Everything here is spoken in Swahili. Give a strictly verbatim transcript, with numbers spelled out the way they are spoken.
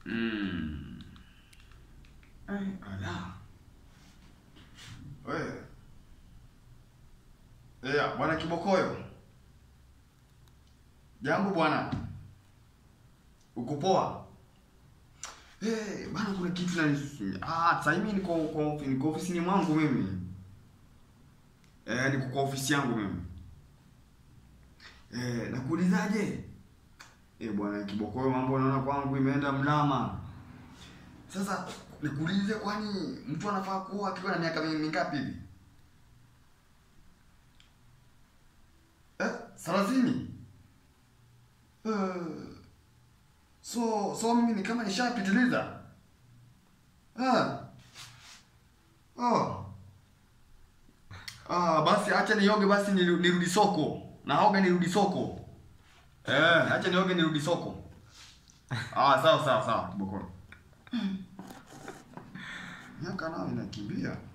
Mm. Eh, ala. Wewe. Eh, bwana Kibokoyo. Jambo bwana. Uko poa? Eh, bwana kuna kitu na ah, sasa hivi niko kwa niko ofisini mwangu mimi. Eh, niko kwa ofisi yangu mimi. Eh, nakuulizaje? Eh, bwana Kibokoyo, mambo naona kwangu imeenda mlama. Sasa nikuulize, kwani mtu anafaa kuoa akiwa na miaka mingapi hivi? Eh, thelathini. Eh, so so mimi ni kama nishapitiliza. Ah. Oh. Ah, basi acha nioge basi nirudi soko. Naoga nirudi soko. Eh, acha nioge nirudi soko. Ah, sawa sawa sawa, Kibokoyo. Miaka nao inakimbia.